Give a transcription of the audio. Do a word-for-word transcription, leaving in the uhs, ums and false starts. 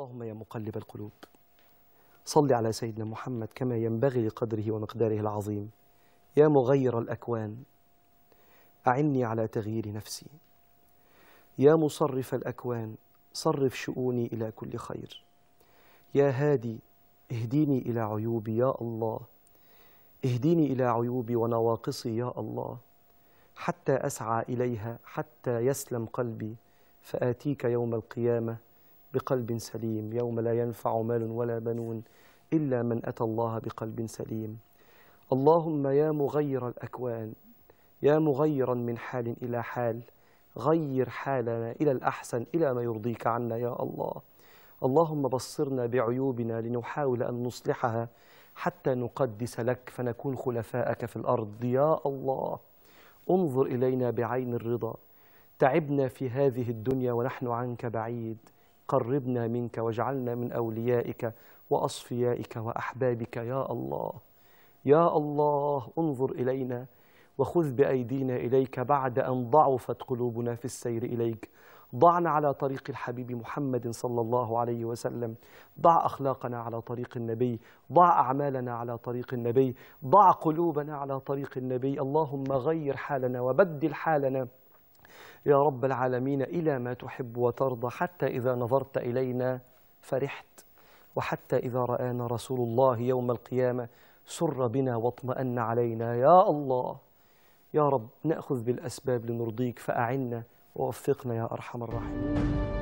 اللهم يا مقلب القلوب صل على سيدنا محمد كما ينبغي لقدره ومقداره العظيم. يا مغير الأكوان أعني على تغيير نفسي. يا مصرف الأكوان صرف شؤوني إلى كل خير. يا هادي اهديني إلى عيوبي يا الله، اهديني إلى عيوبي ونواقصي يا الله، حتى أسعى إليها حتى يسلم قلبي، فآتيك يوم القيامة بقلب سليم، يوم لا ينفع مال ولا بنون إلا من أتى الله بقلب سليم. اللهم يا مغير الأكوان، يا مغيرا من حال إلى حال، غير حالنا إلى الأحسن إلى ما يرضيك عنا يا الله. اللهم بصرنا بعيوبنا لنحاول أن نصلحها حتى نقدس لك فنكون خلفاءك في الأرض يا الله. انظر إلينا بعين الرضا، تعبنا في هذه الدنيا ونحن عنك بعيد، قربنا منك واجعلنا من أوليائك وأصفيائك وأحبابك يا الله. يا الله انظر إلينا وخذ بأيدينا إليك بعد أن ضعفت قلوبنا في السير إليك. ضعنا على طريق الحبيب محمد صلى الله عليه وسلم، ضع أخلاقنا على طريق النبي، ضع أعمالنا على طريق النبي، ضع قلوبنا على طريق النبي. اللهم غير حالنا وبدل حالنا يا رب العالمين إلى ما تحب وترضى، حتى إذا نظرت إلينا فرحت، وحتى إذا رآنا رسول الله يوم القيامة سر بنا واطمأن علينا يا الله. يا رب نأخذ بالأسباب لنرضيك، فأعنا ووفقنا يا أرحم الراحمين.